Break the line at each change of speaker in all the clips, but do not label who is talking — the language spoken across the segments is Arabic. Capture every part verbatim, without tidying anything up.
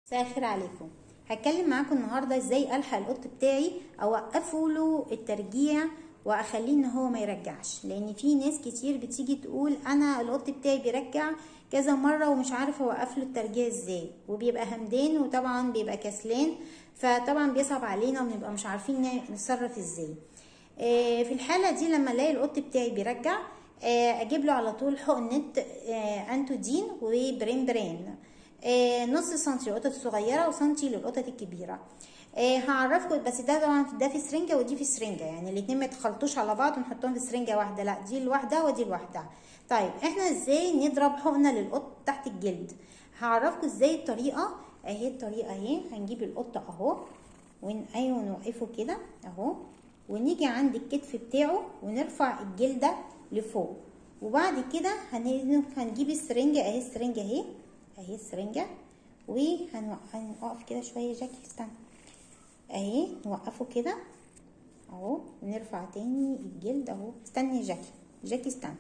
مساء الخير عليكم. هتكلم معاكم النهارده ازاي الحق القط بتاعي اوقفه له الترجيع واخليه ان هو ما يرجعش، لان في ناس كتير بتيجي تقول انا القط بتاعي بيرجع كذا مره ومش عارفه اوقف له الترجيع ازاي، وبيبقى همدان وطبعا بيبقى كسلان، فطبعا بيصعب علينا وبنبقى مش عارفين نتصرف ازاي. آه في الحاله دي لما الاقي القط بتاعي بيرجع آه اجيب له على طول حقنه آه انتودين وبرين برين، آه نص سنتي للقطط الصغيره وسنتي للقطط الكبيره. آه هعرفكم، بس ده طبعا ده في سرنجه ودي في سرنجه، يعني الاتنين ما يتخلطوش على بعض ونحطهم في سرنجه واحده، لا دي لوحدها ودي لوحدها. طيب احنا ازاي نضرب حقنه للقط تحت الجلد؟ هعرفكم ازاي الطريقه. اهي الطريقه اهي، هنجيب القط اهو ون ايوه نوقفه كده اهو، ونيجي عند الكتف بتاعه ونرفع الجلده لفوق، وبعد كده هنجيب السرنجه اهي، السرنجه اهي اهي السرنجه، وهنوقف كده شويه. جاكي استنى اهي، نوقفه كده اهو ونرفع تاني الجلد اهو. استني يا جاكي، جاكي استنى،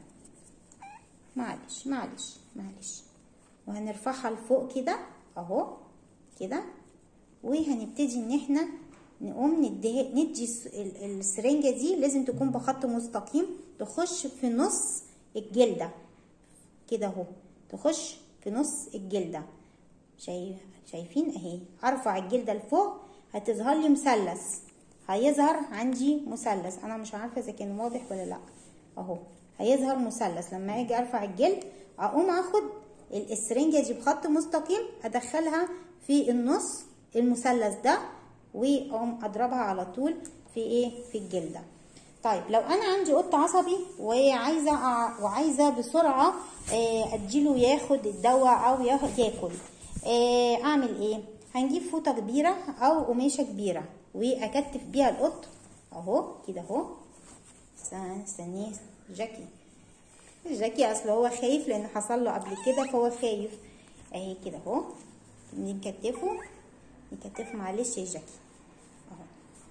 معلش معلش معلش، وهنرفعها لفوق كده اهو كده، وهنبتدي ان احنا نقوم ندي ندي السرنجه دي لازم تكون بخط مستقيم تخش في نص الجلده كده اهو، تخش في نص الجلده. شايف شايفين اهي، ارفع الجلده لفوق هتظهر لي مثلث، هيظهر عندي مثلث، انا مش عارفه اذا كان واضح ولا لا اهو، هيظهر مثلث. لما اجي ارفع الجلد اقوم اخد السرنجه دي بخط مستقيم ادخلها في النص المثلث ده، واقوم اضربها على طول في ايه، في الجلده. طيب لو انا عندي قط عصبي وعايزه وعايزه بسرعه اديله ياخد الدواء او ياخد ياكل، اعمل ايه؟ هنجيب فوطه كبيره او قماشه كبيره واكتف بيها القط اهو كده اهو. استنيه جاكي، جاكي اصل هو خايف لان حصل له قبل كده فهو خايف اهي كده اهو. نكتفه نكتفه معلش يا جاكي اهو،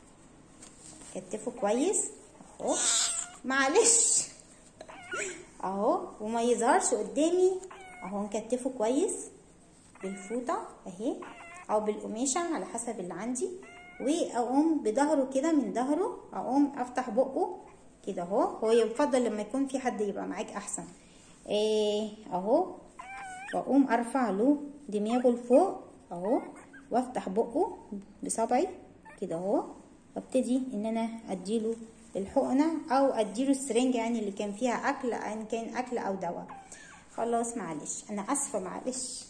كتفه كويس اهو معلش اهو، وما يظهرش قدامي اهو. نكتفه كويس بالفوطه اهي او بالقماشه على حسب اللي عندي، واقوم بظهره كده من ظهره اقوم افتح بقه كده اهو. هو يفضل لما يكون في حد يبقى معاك احسن ايه اهو، واقوم ارفع له دماغه لفوق اهو، وافتح بقه بصبعي كده اهو، وابتدي ان انا اديله الحقنه او اديله السرنجه يعني اللي كان فيها اكل، ان كان اكل او دواء. خلاص معلش انا اسفه معلش.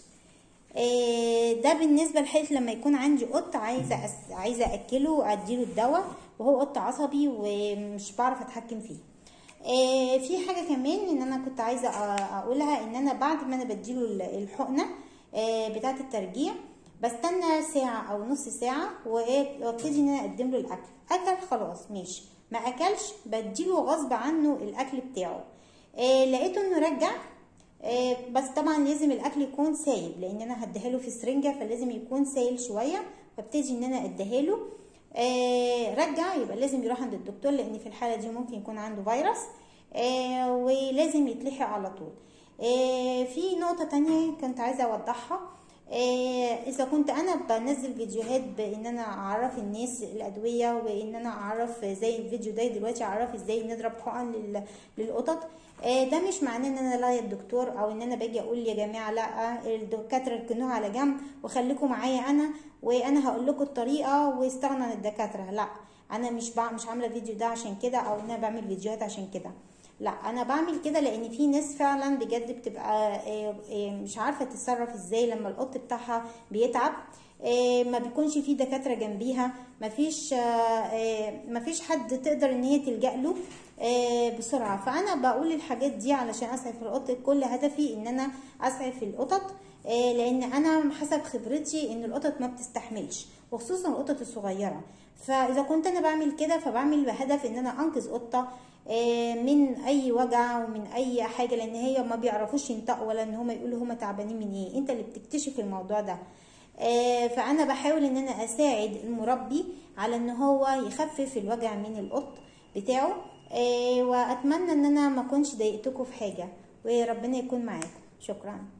إيه ده بالنسبه لحيث لما يكون عندي قط عايزه أس... عايزه اكله واديله الدواء وهو قط عصبي ومش بعرف اتحكم فيه. إيه في حاجه كمان ان انا كنت عايزه اقولها، ان انا بعد ما انا بديله الحقنه إيه بتاعه الترجيع بستنى ساعه او نص ساعه وابتدي ان انا اقدم له الاكل. اكل خلاص ماشي، ما اكلش بديله غصب عنه الاكل بتاعه. إيه لقيته انه رجع، آه بس طبعا لازم الاكل يكون سايب لان انا هديها له في سرنجه، فلازم يكون سايل شويه، فابتدي ان انا اديها له. آه رجع يبقى لازم يروح عند الدكتور، لان في الحاله دي ممكن يكون عنده فيروس آه ولازم يتلحق على طول. آه في نقطه تانية كنت عايزه اوضحها، آه اذا كنت انا بنزل فيديوهات بان انا اعرف الناس الادويه وان انا اعرف زي الفيديو ده دلوقتي اعرف ازاي نضرب حقن للقطط، آه ده مش معناه ان انا لا الدكتور او ان انا باجي اقول يا جماعه لا الدكاتره اركنوها على جنب وخليكم معايا انا وانا هقول لكم الطريقه واستغنى عن الدكاتره. لا انا مش مش عامله فيديو ده عشان كده او ان انا بعمل فيديوهات عشان كده، لا انا بعمل كده لان في ناس فعلا بجد بتبقى مش عارفه تتصرف ازاي لما القط بتاعها بيتعب، ما بيكونش في دكاتره جنبيها، ما فيش ما فيش حد تقدر ان هي تلجأ له بسرعه. فانا بقول الحاجات دي علشان اسعف القط، كل هدفي ان انا اسعف القطط، لان انا حسب خبرتي ان القطط ما بتستحملش وخصوصا القطط الصغيره. فاذا كنت انا بعمل كده فبعمل بهدف ان انا انقذ قطه من اي وجع ومن اي حاجه، لان هي ما بيعرفوش ينطقوا ولا ان هم يقولوا هم تعبانين من ايه، انت اللي بتكتشف الموضوع ده. فانا بحاول ان انا اساعد المربي على ان هو يخفف الوجع من القط بتاعه، واتمنى ان انا ما اكونش ضايقتكم في حاجه وربنا يكون معاكم. شكرا.